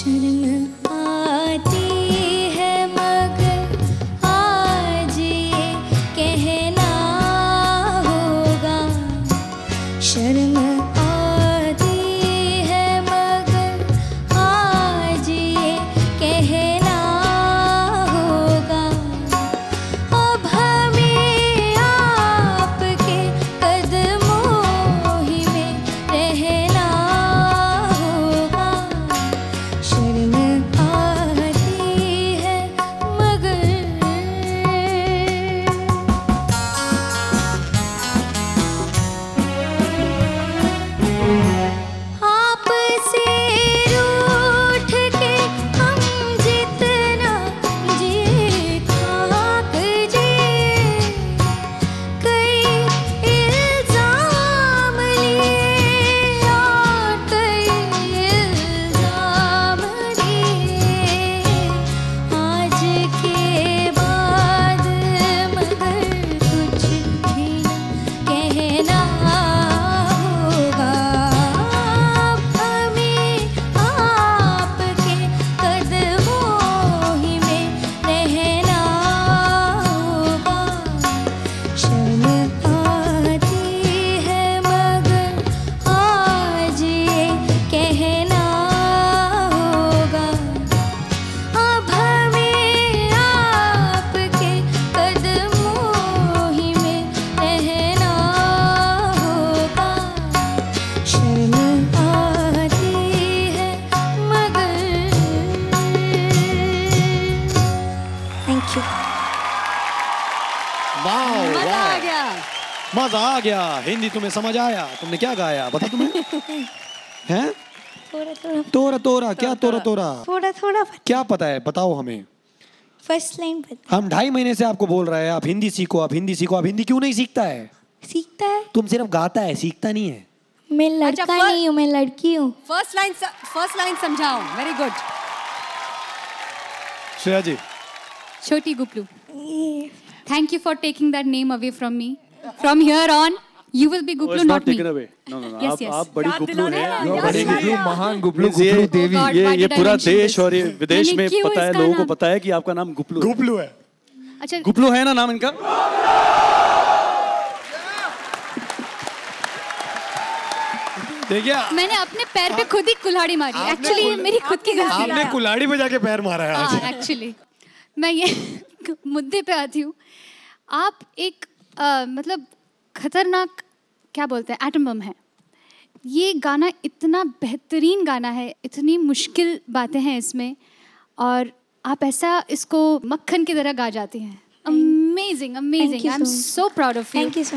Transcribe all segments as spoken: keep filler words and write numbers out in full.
शर्म आती है मगर आज ये कहना होगा। शर्म आती है मगर आज ये कहना होगा। अब हमें आपके कदमों ही में रहना होगा। शर्म आती है मगर आपसे रूठ के हम जितना जी खाक जिए। कई इल्जाम लिए और कई इल्जाम दिए। आज के बाद मगर कुछ भी कहना होगा। अब हमें आपके कदमों ही में रहना होगा। शर्म आती है मगर आज ये कहना होगा। अब हमें आपके कदमों ही में रहना होगा। शर्म आती है मगर। Thank you. वाह मजा आ गया। मजा आ गया। हिंदी तुम्हें समझ आया? तुमने क्या गाया बता तुम्हें? हैं? थोड़ा थोड़ा तोरा तोरा क्या तोरा तोरा थोड़ा थोड़ा क्या पता है बताओ हमें। फर्स्ट लाइन पता हम ढाई महीने से आपको बोल रहे हैं आप हिंदी सीखो आप हिंदी सीखो। आप हिंदी क्यों नहीं सीखता है? सीखता है। तुम सिर्फ गाता है सीखता नहीं है। मैं लड़का फर्स्ट- नहीं हूँ, मैं लड़की हूँ। फर्स्ट लाइन फर्स्ट लाइन समझाओ। Very good. श्रेया जी छोटी Guplu, thank you for taking that name away from me. From here on, you will be Guplu, not me. No no no Yes, आप yes. आप बड़ी याद गुपलू दिलाने हैं। ना, आप याद बड़ी दिलाने। गुपलू महान गुपलू ये गुपलू देवी। God, ये why ये did I पूरा mention देश this? और ये विदेश मैंने में क्यों पता है इसका लोगों को नाम- पता है कि आपका नाम गुपलू गुपलू है। अच्छा, गुपलू है ना नाम इनका? देखिए मैंने अपने पैर पे खुद ही कुल्हाड़ी मारी। एक्चुअली मेरी खुद की गलती आपने कुल्हाड़ी पे जाके पैर मारा है आज। है। एक्चुअली मैं ये मुद्दे पे आती हूँ। आप एक अ, मतलब खतरनाक क्या बोलते हैं एटम बम है। ये गाना इतना बेहतरीन गाना है, इतनी मुश्किल बातें हैं इसमें और आप ऐसा इसको मक्खन की तरह गा जाती हैं। Amazing amazing. I am so proud of you. Thank you so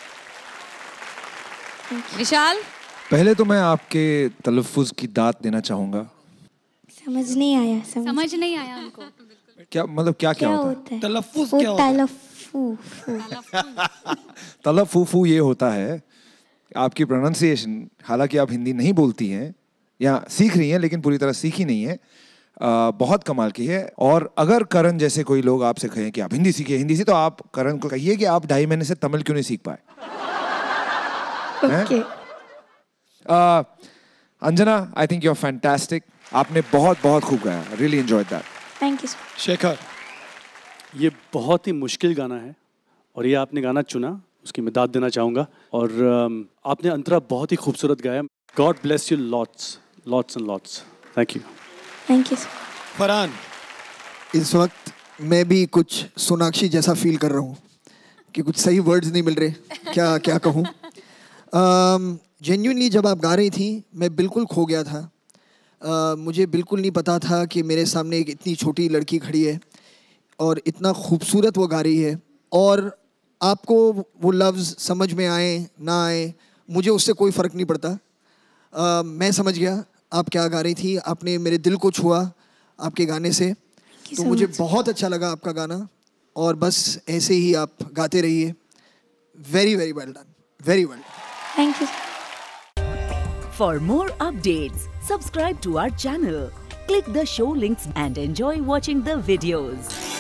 much. Vishal, पहले तो मैं आपके तलफ़ुज़ की दाद देना चाहूँगा। समझ नहीं आया। समझ, समझ नहीं आया उनको। क्या मतलब क्या क्या, क्या होता है? होता है? तलफ़ुज़ वो क्या होता है? तलफ़ू फू। तलफ़ुफ़ु ये होता है आपकी प्रोनाउंसिएशन। हालांकि आप हिंदी नहीं बोलती हैं या सीख रही हैं लेकिन पूरी तरह सीखी नहीं है। आ, बहुत कमाल की है। और अगर करण जैसे कोई लोग आपसे कहें कि आप हिंदी सीखिए हिंदी से, तो आप करण को कहिए कि आप ढाई महीने से तमिल क्यों नहीं सीख पाए। Okay. Uh, Anjana, I think you are fantastic. आपने बहुत बहुत खूब गाया। Really enjoyed that. Thank you so Shekhar ये बहुत ही मुश्किल गाना है और ये आपने गाना चुना उसकी मैं दाद देना चाहूँगा। और um, आपने अंतरा बहुत ही खूबसूरत गाया। God bless you lots lots and lots. Thank you. Thank you. Farhan इस वक्त मैं भी कुछ सोनाक्षी जैसा फील कर रहा हूँ कि कुछ सही वर्ड्स नहीं मिल रहे। क्या क्या कहूँ। जेन्युइनली जब आप गा रही थी मैं बिल्कुल खो गया था। uh, मुझे बिल्कुल नहीं पता था कि मेरे सामने एक इतनी छोटी लड़की खड़ी है और इतना खूबसूरत वो गा रही है। और आपको वो लफ्ज़ समझ में आए ना आए मुझे उससे कोई फ़र्क नहीं पड़ता। uh, मैं समझ गया आप क्या गा रही थी। आपने मेरे दिल को छुआ आपके गाने से। तो so मुझे much. बहुत अच्छा लगा आपका गाना और बस ऐसे ही आप गाते रहिए। Very very well done. Very well. Thank you. For more updates, subscribe to our channel, click the show links and enjoy watching the videos.